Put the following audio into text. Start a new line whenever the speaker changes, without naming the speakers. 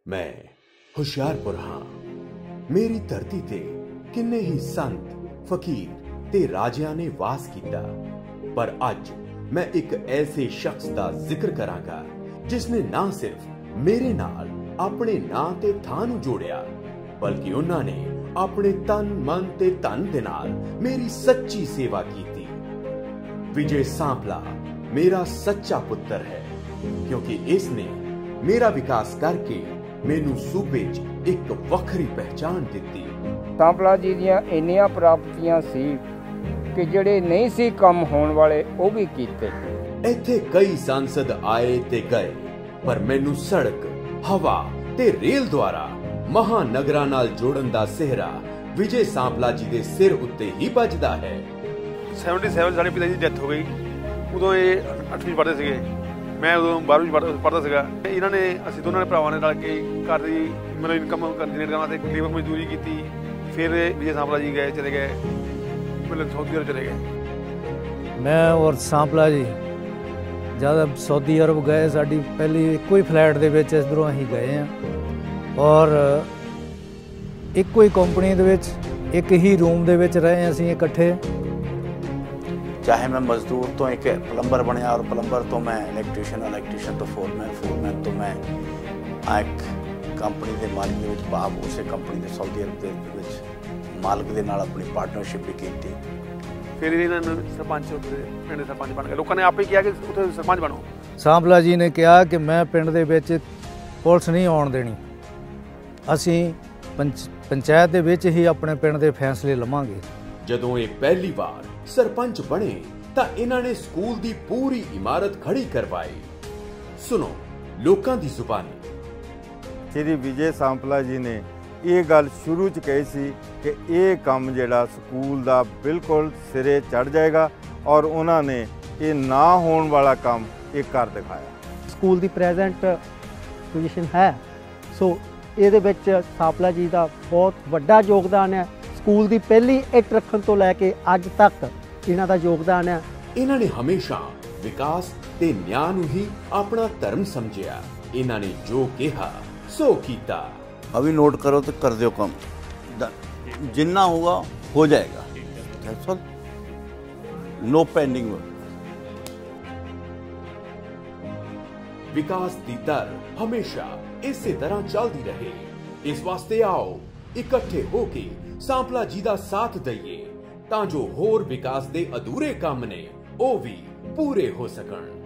मैं ਹੁਸ਼ਿਆਰਪੁਰ ਹਾਂ। ਮੇਰੀ ਧਰਤੀ ਤੇ ਕਿੰਨੇ ਹੀ ਸੰਤ ਫਕੀਰ ਤੇ ਰਾਜਿਆਂ ਨੇ ਵਾਸ ਕੀਤਾ, ਪਰ ਅੱਜ मैं एक ऐसे शख्स का जिक्र करांगा जिसने ना सिर्फ मेरे नाल अपने नां ते थां नूं जोड़िया, बल्कि उन्होंने अपने तन मन ते धन दे नाल मेरी सच्ची सेवा की। विजय सांपला मेरा सच्चा पुत्र है, क्योंकि इसने मेरा विकास करके मैनू सूबे च एक वखरी पहचान दी।
सांपला जी दियां इन्नियां प्राप्तियां सी कि ਜਿਹੜੇ नहीं सी कम होने वाले वो भी कीते।
ਇੱਥੇ कई सांसद आए ते गए, पर मैनू सड़क, हवा ते रेल द्वारा महानगरां नाल जोड़न दा सेहरा विजय सांपला जी दे सिर उत्ते ही बजदा है।
77 साढ़े पिता जी ਦੀ ਡੈਥ ਹੋ ਗਈ। ਉਦੋਂ ਇਹ 8ਵੀਂ ਪੜ੍ਹਦੇ ਸੀਗੇ, ਮੈਂ ਉਦੋਂ 12ਵੀਂ ਪੜ੍ਹਦਾ ਸੀਗਾ। ਇਹਨਾਂ ਨੇ ਅਸੀਂ ਦੋਨਾਂ ਨੇ ਭਰਾਵਾਂ ਨੇ ਰਲ ਕੇ ਘਰ ਦੀ ਮਤਲਬ ਇਨਕਮ ਜਨਰੇਟ ਕਰਨ ਵਾਸਤੇ ਲੇਬਰ ਮਜ਼ਦੂਰੀ ਕੀਤੀ। ਫਿਰ ਵਿਜੇ सांपला जी ਗਏ, ਚਲੇ ਗਏ, मतलब सऊदी अरब चले गए।
मैं और सांपला जी ज़्यादा सऊदी अरब गए, साड़ी पहली एको ही फ्लैट दे विच इधरों असीं गए हैं और एको ही कंपनी दे विच एक ही रूम दे विच रहे असीं इकट्ठे।
चाहे मैं मजदूर तो एक प्लंबर बनया और प्लंबर तो मैं इलैक्ट्रीशियन तो फोरमैन तो मैं एक कंपनी के मालिक दे विच भाव उस कंपनी के सऊदी अरब दे विच मालिक ਦੇ ਨਾਲ ਆਪਣੀ ਪਾਰਟਨਰਸ਼ਿਪ ਵੀ ਕੀਤੀ।
ਫਿਰ ਇਹਨਾਂ ਨੇ ਸਰਪੰਚ ਪਿੰਡ ਦੇ ਸਰਪੰਚ ਬਣ ਗਏ। ਲੋਕਾਂ ਨੇ ਆਪੇ ਕਿਹਾ ਕਿ ਉੱਥੇ ਸਰਪੰਚ ਬਣੋ।
सांपला जी ने कहा कि मैं ਪਿੰਡ ਦੇ ਵਿੱਚ ਪੁਲਿਸ ਨਹੀਂ ਆਉਣ ਦੇਣੀ, ਅਸੀਂ ਪੰਚਾਇਤ ਦੇ ਵਿੱਚ ਹੀ ਆਪਣੇ ਪਿੰਡ ਦੇ ਫੈਸਲੇ ਲਵਾਂਗੇ।
ਜਦੋਂ ਇਹ ਪਹਿਲੀ ਵਾਰ ਸਰਪੰਚ ਬਣੇ ਤਾਂ ਇਹਨਾਂ ਨੇ ਸਕੂਲ ਦੀ ਪੂਰੀ ਇਮਾਰਤ ਖੜੀ ਕਰਵਾਈ। ਸੁਣੋ ਲੋਕਾਂ ਦੀ ਜ਼ੁਬਾਨੀ।
श्री विजय सांपला जी ने ਇਹ ਗੱਲ ਸ਼ੁਰੂ 'ਚ ਕਹੀ ਸੀ ਕਿ ਇਹ ਕੰਮ ਜਿਹੜਾ ਸਕੂਲ ਦਾ ਬਿਲਕੁਲ ਸਿਰੇ ਚੜ ਜਾਏਗਾ ਔਰ ਉਹਨਾਂ ਨੇ ਇਹ ਨਾ ਹੋਣ ਵਾਲਾ ਕੰਮ ਇਹ ਕਰ ਦਿਖਾਇਆ।
ਸਕੂਲ ਦੀ ਪ੍ਰੈਜ਼ੈਂਟ ਪੋਜੀਸ਼ਨ ਹੈ, ਸੋ ਇਹਦੇ ਵਿੱਚ सांपला ਜੀ ਦਾ ਬਹੁਤ ਵੱਡਾ ਯੋਗਦਾਨ ਹੈ। ਸਕੂਲ ਦੀ ਪਹਿਲੀ ਇੱਟ ਰੱਖਣ ਤੋਂ ਲੈ ਕੇ ਅੱਜ ਤੱਕ ਇਹਨਾਂ ਦਾ ਯੋਗਦਾਨ ਹੈ।
ਇਹਨਾਂ ਨੇ ਹਮੇਸ਼ਾ ਵਿਕਾਸ ਤੇ ਨਿਆਂ ਨੂੰ ਹੀ ਆਪਣਾ ਧਰਮ ਸਮਝਿਆ। ਇਹਨਾਂ ਨੇ ਜੋ ਕਿਹਾ ਸੋ ਕੀਤਾ।
अभी नोट करो तो कर दो कम, जितना होगा हो जाएगा। No pending work.
विकास दी दर हमेशा इसी तरह चलती रहे, इस वास्ते आओ इकट्ठे होके सांपला जी दा साथ दईए तां जो होर विकास दे अधूरे काम ने ओ भी पूरे हो सकन।